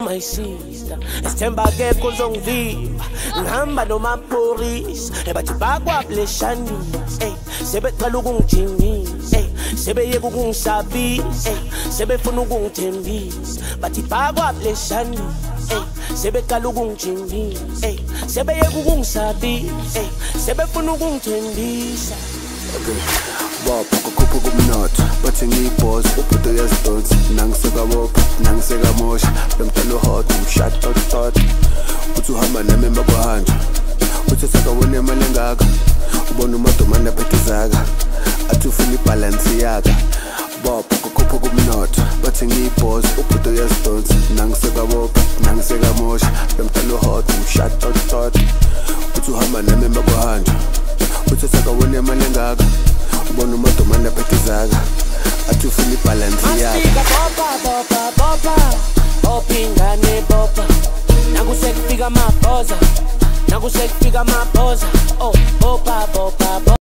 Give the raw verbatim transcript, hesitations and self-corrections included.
my sister, esithemba akekho uzongivimba ngihamba nomapholisa ebathi bakwableshanisa ey sebeqala ukungijingisa ey sebeyeka ukungisabisa ey sebefuna ukungithembisa bathi bakwableshanisa ey sebeqala ukungijingisa ey sebeyeka ukungisabisa ey sebefuna ukungithembisa. Okay, bopha kukhupha kumnotho bathi ngiyibhozi ubhudo yazidonsi nangiseka bopha nangiseka mosha bemtalo hot umshot tot tot uthi uhamba nami emakwahanja uthi sakawone imali engaka ubona umadomana phethe zaka athi ufuna ibalance yaka. Bopha kukhupha kumnotho bathi ngiyibhozi ubhudo yazidonsi nangiseka bopha nangiseka mosha bemtalo hot umshot tot tot uthi uhamba nami emakwahanja uthi sakawone imali engaka ubona umadomana phethe zaka athi ufuna ibalance yaka. Bopa bopa bopa bopa ingane bopa nakusekufika amabhoza nakusekufika amabhoza oh bopa bopa bopa